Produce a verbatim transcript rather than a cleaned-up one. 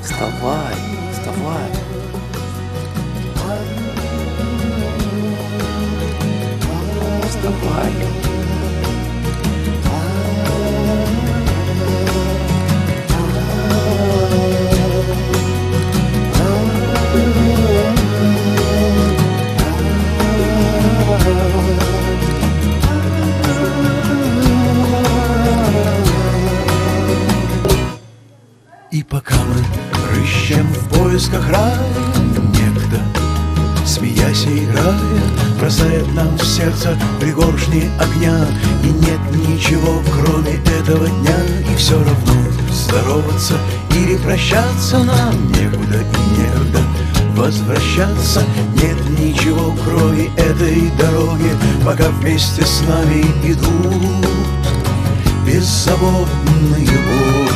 Вставай, вставай. Вставай. И пока мы рыщем в поисках рая, некто, смеясь и играя, бросает нам в сердце пригоршни огня. И нет ничего, кроме этого дня. И все равно здороваться или прощаться нам некуда и некогда возвращаться. Нет ничего, кроме этой дороги, пока вместе с нами идут беззаботные боги.